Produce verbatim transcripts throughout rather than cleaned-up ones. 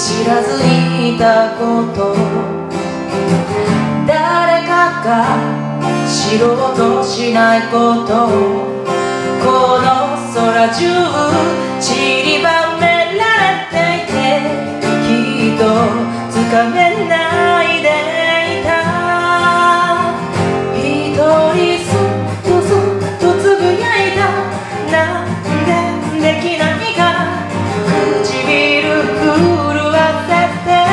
知らずにいたこと、誰かが知ろうとしないこと、この空中散りばめられていて、きっとつかめないでいた。一人そっとそっとつぶやいた。なんでできないか、唇震わせて。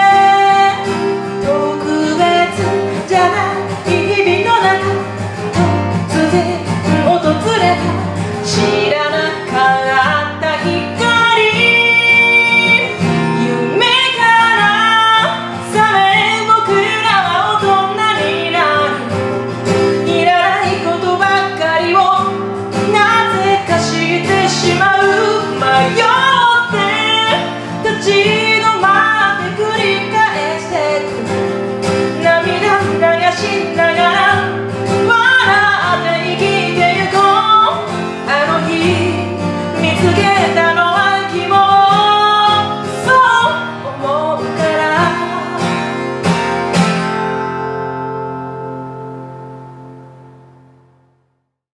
特別じゃない日々の中、突然訪れた知らなかった光。夢から覚め僕らは大人になる。いらないことばっかりをなぜかしてしまう。